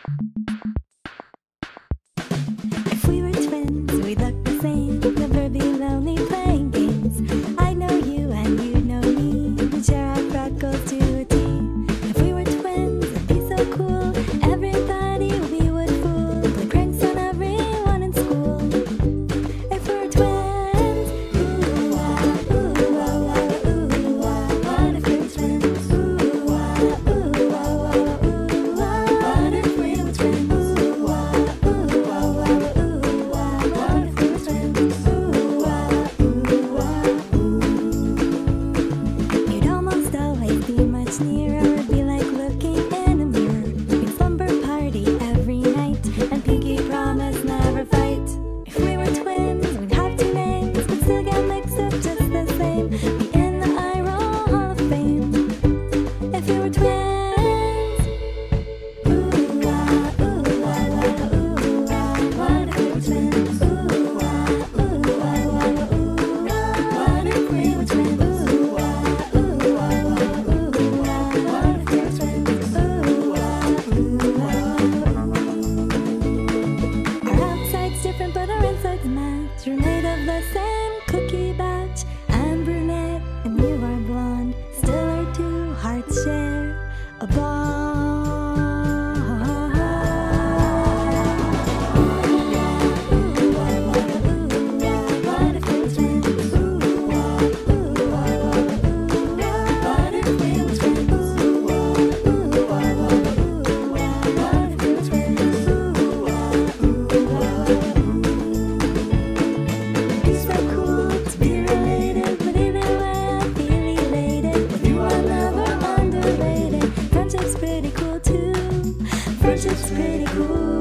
If we were twins, we'd look the same. Never be lonely playing games. I know you and you know me. We'd share our freckles to a T. If we were twins, it'd be so cool. Everybody we would fool. Play pranks on everyone in school. If we were twins, ooh ah, ooh ah, ooh ah. What if we were twins? Ooh ah, ooh ah, ooh ah. What if we were twins? Ooh ah, ooh ah, ooh ah. What if we were twins? Ooh ah, ooh ah, ooh. You'd almost always be much nearer. It'd be like looking in a mirror. Big slumber party every night, and pinky promise never fight. If we were twins, we'd have two names, but still get mixed up just the same. Be in the eye roll hall of fame. If we were twins, ooh ah, ooh ah, ooh ah. What if we were twins? Ooh ah, ooh ah, ooh ah. What if we were twins? Ooh ah, ooh ah, ooh ah. What if we were twins? Ooh ah, ooh ah. Our outside's different, but our inside's a match. We're made of the same cookie batch. I'm brunette and you are blonde. Still our two hearts share a bond. What if we were twins? Ooh ah, ooh ah, ooh ah. What if we were twins? Ooh ah, ooh ah, ooh ah. What if we were twins? Ooh ah, ooh ah. It's so cool to be related, but either way I feel elated. With you I'm never underrated. Friendship's pretty cool too. Friendship's pretty cool.